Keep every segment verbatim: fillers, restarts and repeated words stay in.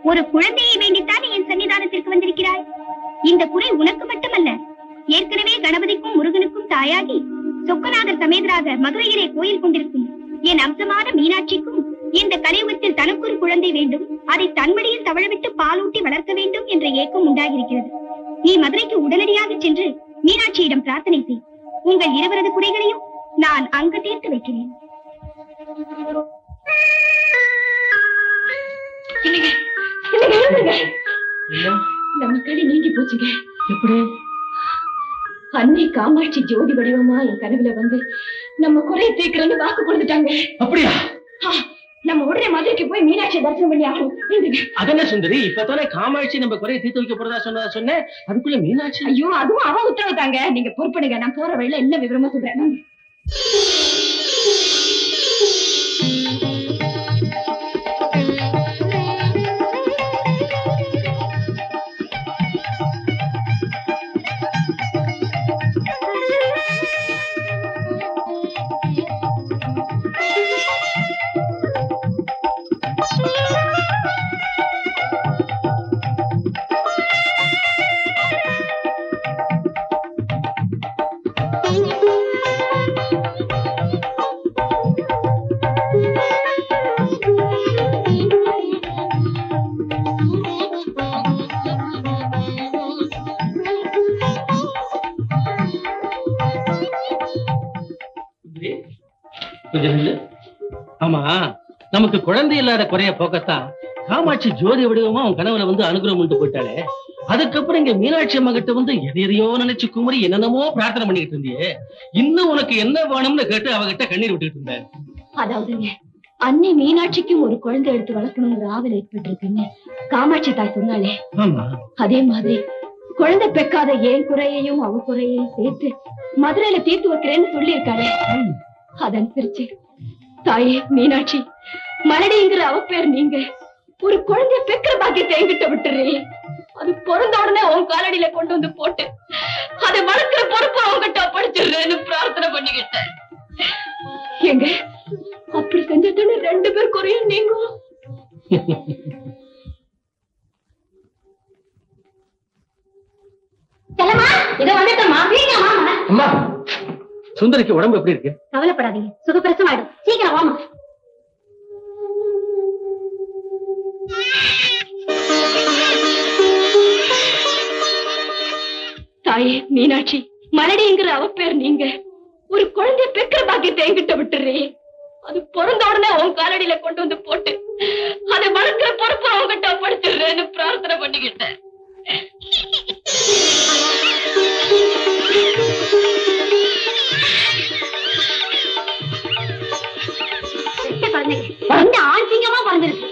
ஒரு குழந்தையை வேண்டித்தான் என் சன்னிதானத்திற்கு வந்திருக்கிறாய். இந்த குறை உனக்கு மட்டுமல்ல, ஏற்கனவே கணபதிக்கும் முருகனுக்கும் தாயாகி சொக்கநாதர் சமேதராக மதுரையிலே கோயில் கொண்டிருக்கும் என் அம்சமான மீனாட்சிக்கும் இந்த கலியுகத்தில் தனக்கொரு குழந்தை வேண்டும், அதை தன்மடியில் தவழவிட்டு பாலூட்டி வளர்க்க வேண்டும் என்ற ஏக்கம் உண்டாகியிருக்கிறது. நீ மதுரைக்கு உடனடியாக சென்று மீனாட்சியிடம் பிரார்த்தனை செய். உங்கள் இருவரது குறைகளையும் நான் அங்கு தீர்த்து வைக்கிறேன். நம்ம களி நீங்கி போச்சுங்க. எப்படி? அன்னை காமாட்சி ஜோதி வடிவமா என் கனவுல வந்து நம்ம குறைய தீர்க்கிறேன்னு வாக்கு கொடுத்துட்டாங்க. அப்படியா? நம்ம உடனே மதுரைக்கு போய் மீனாட்சி தரிசனம் பண்ணி ஆகும். அதென்ன சுந்தரி, இப்பதானே காமாட்சி நம்ம குறைய தீர்த்து வைக்க போறதா சொன்னதா சொன்னேன். அதுக்குள்ள மீனாட்சி? ஐயோ, அதுவும் அவன் உத்தரவு தாங்க. நீங்க பொறுப்படுங்க, நான் போற வழியில என்ன விவரமா சொல்றேன். ஆமா, நமக்கு குழந்தை இல்லாத குறைய போக்கத்தான் காமாட்சி ஜோதி வடிவமா உன் கனவுல வந்து அனுகிரகம் பண்ணிட்டு போயிட்டாலே. அதுக்கப்புறம் இங்க மீனாட்சி அம்மா கிட்ட வந்து எதையோ நினைச்சு குமரி என்னென்னமோ பிரார்த்தனை பண்ணிக்கிட்டு இருந்தியே. இன்னும் உனக்கு என்ன வேணும்னு கேட்டு அவகிட்ட கண்ணீர் விட்டுட்டு இருந்தேன். அதாவதுங்க, அன்னை மீனாட்சிக்கும் ஒரு குழந்தை எடுத்து வளர்க்கணுங்கிற ஆவல் ஏற்பட்டிருக்குன்னு காமாட்சி தாய் சொன்னாலே, அதே மாதிரி குழந்தை பெக்காத ஏன் குறையையும் அவ குறையையும் சேர்த்து மதுரையில தீர்த்து வைக்கிறேன்னு சொல்லி இருக்காரு. அதனுசரிச்சு தாயே மீனாட்சி, மலடிங்கிற அவ பேர் நீங்க ஒரு குழந்தைய பெக்கிற பாக்கியத்தை என்கிட்ட விட்டுறீ. அது பிறந்த உடனே உன் காலடியில கொண்டு வந்து போட்டு அதை வளர்க்கிற பொறுப்பு அவங்கிட்ட படிச்சிடுறேன்னு பிரார்த்தனை பண்ணிக்கிட்டேன். எங்க அப்படி செஞ்சதுன்னு ரெண்டு பேர் குறையும் நீங்க. சுந்தரிக்கு உடம்பு எப்படி இருக்கு? கவலைப்படாதீங்க, சுகப்பிரசவம் ஆயிடும். சீக்கிரம் வாமா. தாயே மீனாட்சி, மலடிங்கிற அவ பேர் நீங்க ஒரு குழந்தைய பெக்கிற பாக்கியத்தை என்கிட்ட விட்டுறீ. அது பிறந்த உடனே உன் காலடியில கொண்டு வந்து போட்டு அதை வளர்க்கிற பொறுப்பு அவங்கிட்ட படிச்சிடுறேன்னு பிரார்த்தனை பண்ணிக்கிட்டேன். ஆன்சீகமா பிறந்திருக்கு.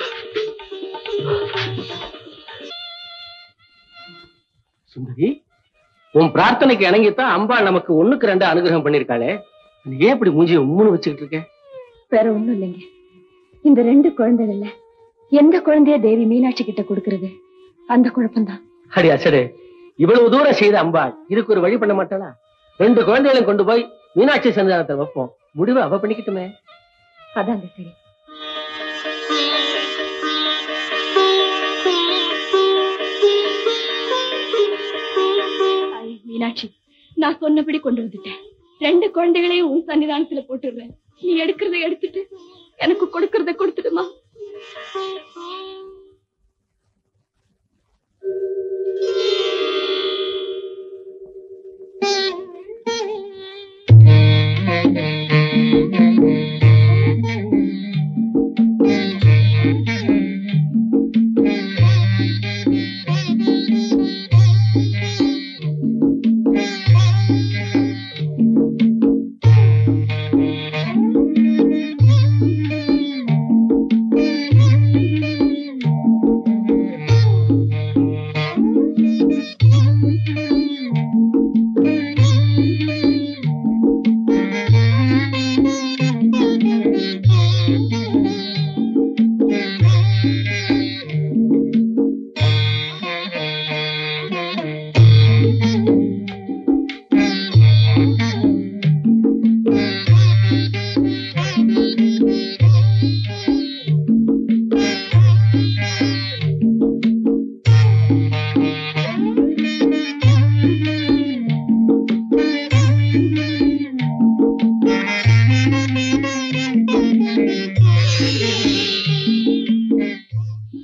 சுந்தரி, உன் பிரார்த்தனைக்கு இணங்கித்தான் அம்பாள் நமக்கு ஒண்ணுக்கு ரெண்டு அனுகிரகம் பண்ணிருக்காளே. ஏன் இப்படி மூஞ்சிய உம்முன்னு வச்சுக்கிட்டு இருக்க? வேற ஒண்ணும் இல்லைங்க, இந்த ரெண்டு குழந்தைகள்ல எந்த குழந்தைய தேவி மீனாட்சி கிட்ட கொடுக்கறது, அந்த குழப்பம்தான். அடி அசடே, இவ்வளவு தூரம் செய்த அம்பாள் இதுக்கு ஒரு வழி பண்ண மாட்டாளா? ரெண்டு குழந்தைகளையும் கொண்டு போய் மீனாட்சி சன்னிதானத்தை வைப்போம், முடிவு அவ பண்ணிக்கிட்டுமே. அதாங்க சரி. மீனாட்சி, நான் சொன்னபடி கொண்டு வந்துட்டேன். ரெண்டு குழந்தைகளையும் உன் சன்னிதானத்துல போட்டுடுறேன். நீ எடுக்கிறத எடுத்துட்டு எனக்கு கொடுக்கறத கொடுத்துடுமா.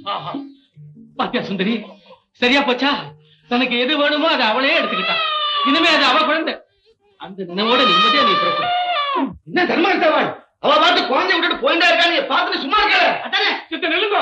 பாத்தியா சுந்தரி, சரியா போச்சா? தனக்கு எது வேணுமோ அதை அவளே எடுத்துக்கிட்டான். இனிமே அது அவ குழந்தை. அந்த நினைவோட நிம்மதியா நீ பிறப்பு. என்ன தர்மகர்த்தாவாய், அவ பார்த்து குழந்தை விட்டுட்டு போயிட்டா இருக்கா, நீ பார்த்துட்டு சும்மா இருக்க. அதானே சித்த நில்லுங்க.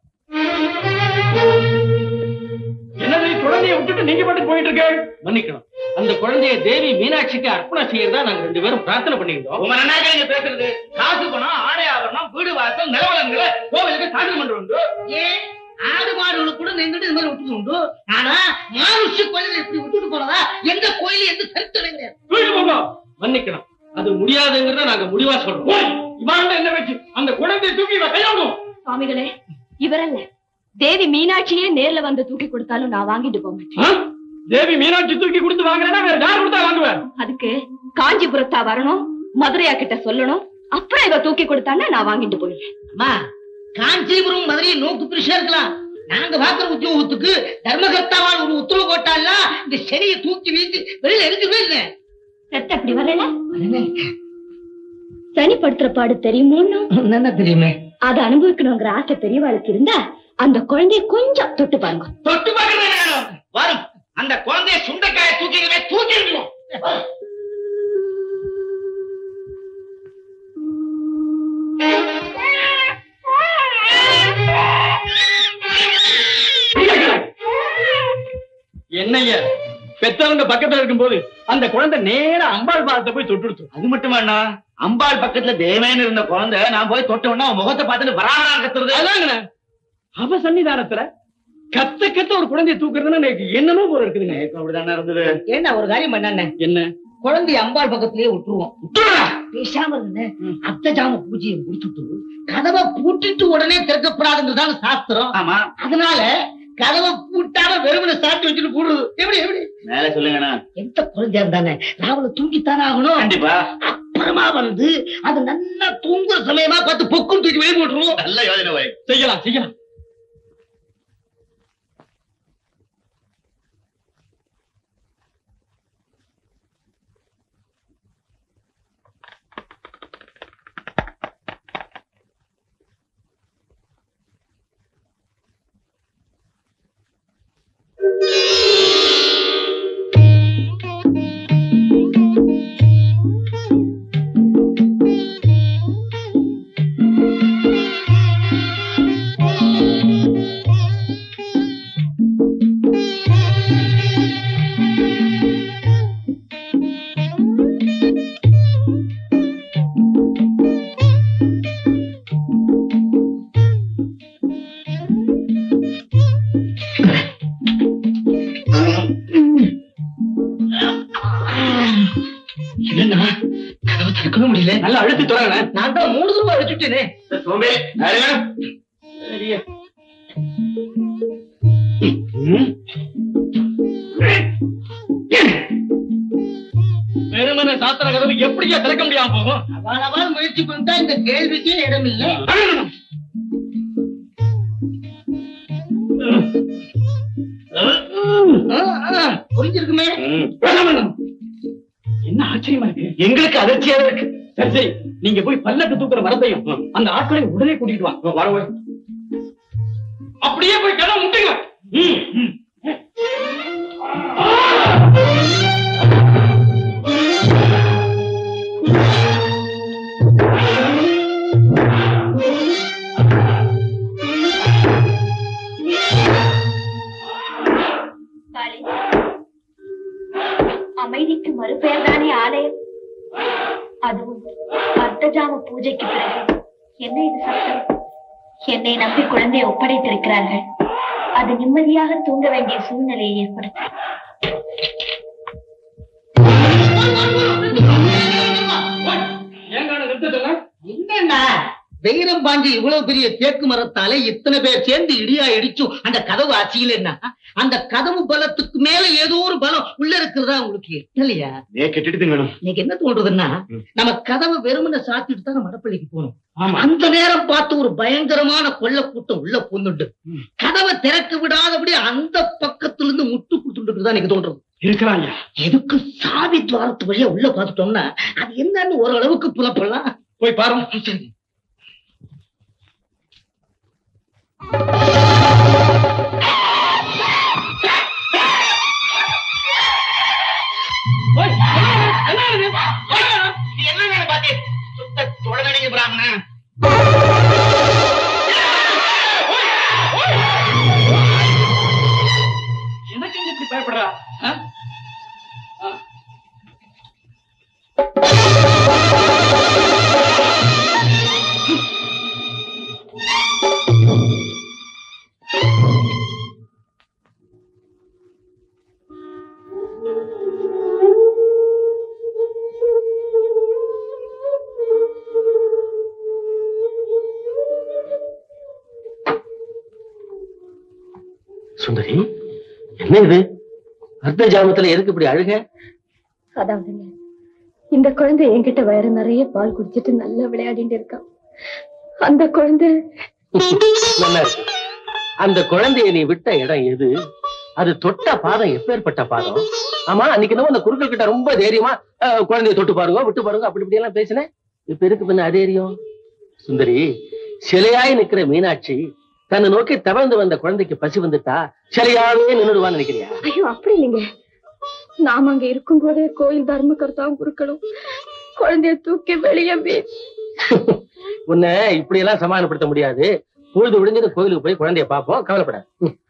என்னது குழந்தைய விட்டுட்டு நீங்க பாட்டு போயிட்டு இருக்க? மன்னிக்கணும், அந்த குழந்தைய தேவி மீனாட்சிக்கு அர்ப்பணம் செய்யறதா நாங்க ரெண்டு பேரும் பிரார்த்தனை பண்ணிருந்தோம். உங்க நன்னாக நீங்க பேசுறது காசு பணம், ஆடை ஆவரணம், வீடு வாசல், நிலவலங்களை கோவிலுக்கு சாதனை பண்றது. ஏன் ஆடு மாடுகளுக்கு கூட நின்றுட்டு இந்த மாதிரி விட்டுட்டு உண்டு. ஆனா மானுஷ கோயில இப்படி விட்டுட்டு போறதா எந்த கோயில எந்த சரித்திரங்க? தூக்கிட்டு போங்க. மன்னிக்கணும், அது முடியாதுங்கிறத நாங்க முடிவா சொல்றோம். இவன் என்ன வச்சு அந்த குழந்தைய தூக்கி கையாளும். சுவாமிகளே, இவரல்ல, தேவி மீனாட்சியே நேர்ல வந்து தூக்கி கொடுத்தாலும் நான் வாங்கிட்டு போக மாட்டேன். தேவி மீனாட்சி தூக்கி கொடுத்து வாங்குறேன்னா வேற யார் கொடுத்தா வாங்குவேன்? அதுக்கு காஞ்சிபுரத்தா வரணும், மதுரையா கிட்ட சொல்லணும், அப்புறம் இவ தூக்கி கொடுத்தான்னா நான் வாங்கிட்டு போயிடுவேன். அம்மா, காஞ்சிபுரம் மதுரையை நோக்கு பிரிஷா இருக்கலாம். நாங்க பாக்குற உத்தியோகத்துக்கு தர்மகர்த்தாவால் ஒரு உத்தரவு போட்டால இந்த சனியை தூக்கி வீசி வெளியில எரிஞ்சுவே இல்லை. ரத்த அப்படி வரல, சனிப்படுத்துற பாடு தெரியுமோன்னு என்ன தெரியுமே, அதை அனுபவிக்கணுங்கிற ஆசை பெரியவாளுக்கு இருந்தா அந்த குழந்தைய கொஞ்சம் தொட்டு பாருங்க. தொட்டு பாக்குறது வரும். அந்த குழந்தைய சுண்டைக்காய தூக்கிடுவே தூக்கிடுவோம். என்னைய பெத்தவங்க பக்கத்துல இருக்கும் போது அந்த குழந்தை நேர அம்பாள் பாதத்தை போய் தொட்டு. அது மட்டும் வேணா, அம்பாள் பக்கத்துல தேவேன்னு இருந்த குழந்தை நான் போய் தொட்டோம்னா முகத்தை பார்த்துட்டு வராம கத்துறது. அதாங்கண்ணா, அவ சன்னிதானத்துல கத்த கத்த ஒரு குழந்தைய தூக்குறதுன்னா எனக்கு என்னமோ போல இருக்குதுங்க. அப்படிதானே இருந்தது. ஏன்னா ஒரு காரியம் பண்ண, என்ன குழந்தை அம்பாள் பக்கத்திலேயே விட்டுருவோம். பேசாம இருந்த அத்த ஜாம பூஜையை முடிச்சுட்டு கதவை பூட்டிட்டு உடனே திறக்கப்படாதுன்றதான சாஸ்திரம். ஆமா, அதனால கதவை பூட்டாம வெறுமனை சாத்தி வச்சுட்டு போடுறது. எப்படி எப்படி மேல சொல்லுங்கண்ணா. எந்த குழந்தையா இருந்தானே ராவல தூங்கித்தானே ஆகணும். கண்டிப்பா. அப்புறமா வந்து அது நல்லா தூங்குற சமயமா பார்த்து பொக்கும் தூக்கி வெளியே போட்டுருவோம். நல்ல யோசனை. செய்யலாம் செய்யலாம். நல்லா அழுத்தி தொடங்க. நான் தான் மூணு ரூபாய் அழுத்திட்டேனே. வெறுமனை சாத்திர கதவு எப்படியா திறக்க முடியாம போகும்? அவள் முயற்சி பண்ணிட்டா இந்த கேள்விக்கே இடம் இல்லை. புரிஞ்சிருக்குமே. என்ன ஆச்சரியமா இருக்கு. எங்களுக்கு அதிர்ச்சியா இருக்கு. சரி சரி, நீங்க போய் பல்லக்கு தூக்குற வரதையும் அந்த ஆட்களை உடனே கூட்டிட்டு வா. வர அப்படியே போய் கதை முட்டுங்க. அமைதிக்கு மறுபெயர் தானே ஆலயம். அதுவும் அர்த்தஜாம பூஜைக்கு பிறகு என்ன இது சத்தம்? என்னை நம்பி குழந்தையை ஒப்படைத்திருக்கிறார்கள். அது நிம்மதியாக தூங்க வேண்டிய சூழ்நிலையை ஏற்படுத்தும். என்னன்னா வைரம் பாஞ்சி இவ்வளவு பெரிய தேக்கு மரத்தாலே இத்தனை பேர் சேர்ந்து இடியா இடிச்சும் அந்த கதவு ஆட்சியில் என்ன, அந்த கதவு பலத்துக்கு மேல ஏதோ ஒரு பலம் உள்ள இருக்கிறதா உங்களுக்கு இல்லையா? நீங்க என்ன தோன்றதுன்னா, நம்ம கதவை வெறுமனை சாத்திட்டு தான் மடப்பள்ளிக்கு போகணும். அந்த நேரம் பார்த்து ஒரு பயங்கரமான கொள்ள கூட்டம் உள்ள பொண்ணுண்டு கதவை திறக்க விடாதபடி அந்த பக்கத்துல இருந்து முட்டு கொடுத்துட்டு நீங்க தோன்றது இருக்கிறாங்க. எதுக்கு சாவி துவாரத்து வழியா உள்ள பார்த்துட்டோம்னா அது என்னன்னு ஓரளவுக்கு புலப்படலாம். போய் பாருங்க. Thank you. பயப்படுறா? சுந்தரி, என்ன இது அர்த்த ஜாமத்துல எதுக்கு இப்படி அழுக? அதாவதுங்க, இந்த குழந்தை என்கிட்ட வயிறு நிறைய பால் குடிச்சிட்டு நல்லா விளையாடிட்டு இருக்கான். அந்த குழந்தை நல்லா இருக்கு. அந்த குழந்தைய நீ விட்ட இடம் எது? அது தொட்ட பாதம் எப்பேற்பட்ட பாதம்? ஆமா, அன்னைக்கு நம்ம அந்த குருக்கள் கிட்ட ரொம்ப தைரியமா குழந்தைய தொட்டு பாருங்க, விட்டு பாருங்க, அப்படி இப்படி எல்லாம் பேசினேன். இப்ப இருக்கு பின்ன அதேரியம். சுந்தரி, சிலையாய் நிக்கிற மீனாட்சி தன்னை நோக்கி தவழ்ந்து வந்த குழந்தைக்கு பசி வந்துட்டா சிலையாவே நின்றுடுவான்னு நினைக்கிறியா? ஐயோ, அப்படி இல்லைங்க. நாம அங்க இருக்கும் போதே கோயில் தர்மகர்த்தாவும் குருக்களும் குழந்தைய தூக்கி வெளியே உன்னை இப்படி எல்லாம் சமாதானப்படுத்த முடியாது. பொழுது விடிஞ்சது கோயிலுக்கு போய் குழந்தைய பார்ப்போம், கவலைப்படாது.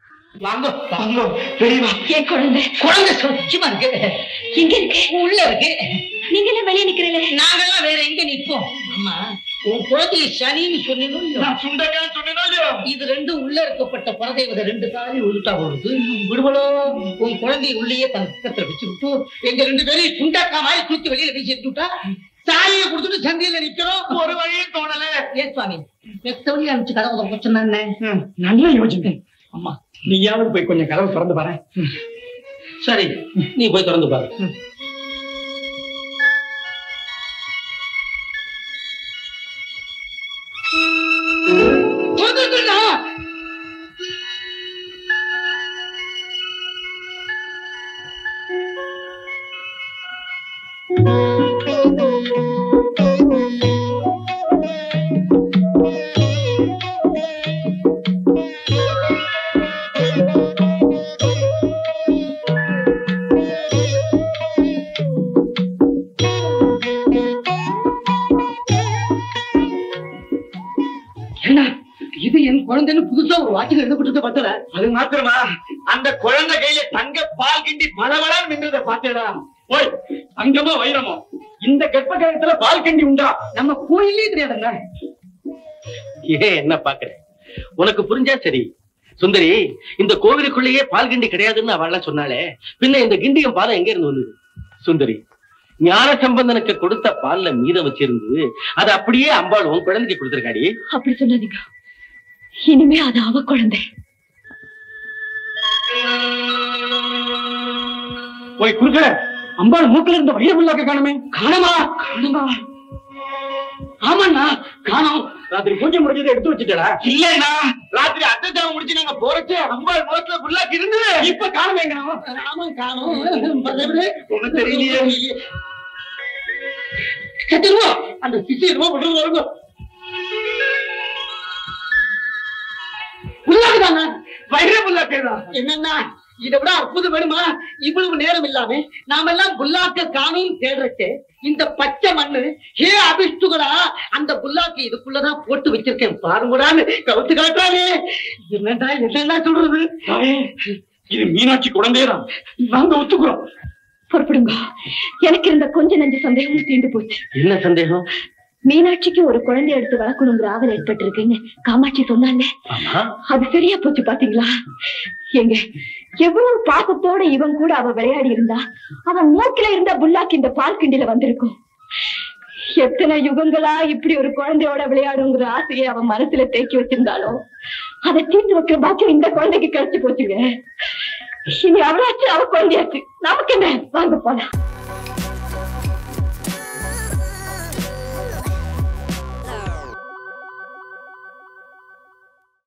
என் குழந்தை குழந்தை சுத்தமா இருக்கு. எங்க இருக்கு? உள்ள இருக்கு. நீங்க எல்லாம் வெளியே நிக்கிறீங்களே, நாங்கெல்லாம் வேற எங்க நிப்போம்? அம்மா, உன் குழந்தைய சனின்னு சொன்னீங்க. இது ரெண்டும் உள்ள இருக்கப்பட்ட பரதேவதை ரெண்டு காலி உருட்டா போடுது. விடுபடோ, உன் குழந்தைய உள்ளேயே தன் பக்கத்துல வச்சுக்கிட்டு எங்க ரெண்டு பேரையும் சுண்டக்கா மாதிரி தூக்கி வெளியில வீசி எடுத்துட்டா சாலியை கொடுத்துட்டு சந்தையில நிக்கிறோம். ஒரு வழியும் தோணல. ஏன் சுவாமி, மெத்தவழி அனுப்பிச்சு கதவை பிரச்சனை என்ன? நல்ல யோசனை. அம்மா, நீயாவது போய் கொஞ்சம் கதவை திறந்து பாரு. சரி, நீ போய் திறந்து பாரு. குழந்தைன்னு புதுசா ஒரு வாக்கில் எழுதப்பட்டு பார்த்தல. அது மாத்திரமா, அந்த குழந்தை கையில தங்க பால் கிண்டி பலவளம் நின்றத பார்த்தேடா. ஓய், தங்கமோ வைரமோ இந்த கர்ப்ப கிரகத்துல பால் கிண்டி உண்டா? நம்ம கோயிலே தெரியாதுங்க. ஏன் என்ன பாக்குற? உனக்கு புரிஞ்சா சரி. சுந்தரி, இந்த கோவிலுக்குள்ளேயே பால் கிண்டி கிடையாதுன்னு அவள் சொன்னாலே, பின்ன இந்த கிண்டியம் பாலம் எங்க இருந்து வந்தது? சுந்தரி, ஞான சம்பந்தனுக்கு கொடுத்த பால்ல மீதம் வச்சிருந்து அது அப்படியே அம்பாள் உன் குழந்தைக்கு கொடுத்திருக்காடி. அப்படி சொல்லாதீங்க. இனிமே அது அவ குழந்தை. போய் குறுக்கல, அம்பாள் மூக்கில இருந்த வைரமுள்ளாக்க காணுமே. காணமா? காணுமா? ஆமாண்ணா, காணோம். ராத்திரி பூஜை முடிஞ்சதை எடுத்து வச்சுட்டா? இல்லைண்ணா, ராத்திரி அத்தஜாமம் முடிச்சு நாங்க போறச்சு அம்பாள் முகத்துல புல்லாக்கி இருந்தது. இப்ப காணுமேங்க. ஆமா, காணோம். ஒண்ணு தெரியலையே. அந்த சிசி என்னமோ பண்றது வருங்க. புல்லாக்குதாண்ணா, வைர புல்லாக்கா? என்னன்னா இதை விட அற்புதம் வேணுமா? இவ்வளவு நேரம் இல்லாம நாம எல்லாம் புல்லாக்க காணும் தேடுறச்சு இந்த பச்சை மண்ணு ஹே அபிஷ்டுகளா அந்த புல்லாக்கு இதுக்குள்ளதான் போட்டு வச்சிருக்கேன் பாருங்கடான்னு கவுத்து காட்டுறாங்க. என்னடா என்னடா சொல்றது? இது மீனாட்சி குழந்தையதான், நாங்க ஒத்துக்குறோம். புறப்படுங்க. எனக்கு இருந்த கொஞ்ச நஞ்ச சந்தேகமும் தீர்ந்து போச்சு. என்ன சந்தேகம்? மீனாட்சிக்கு ஒரு குழந்தை எடுத்து வளர்க்கணுங்கிற ஆவல் ஏற்பட்டு இருக்குன்னு காமாட்சி சொன்னாங்க. அது சரியா போச்சு பாத்தீங்களா? எங்க எவ்வளவு பாசத்தோட இவன் கூட அவ விளையாடி இருந்தா அவன் மூக்கில இருந்த புல்லாக்கு இந்த பால் கிண்டில வந்திருக்கும். எத்தனை யுகங்களா இப்படி ஒரு குழந்தையோட விளையாடுங்கிற ஆசையை அவன் மனசுல தேக்கி வச்சிருந்தாலும் அதை தீர்ந்து வைக்கிற பாக்கியம் இந்த குழந்தைக்கு கிடைச்சு போச்சுங்க. இனி அவளாச்சு அவ குழந்தையாச்சு, நமக்கு என்ன? வாங்க போலாம்.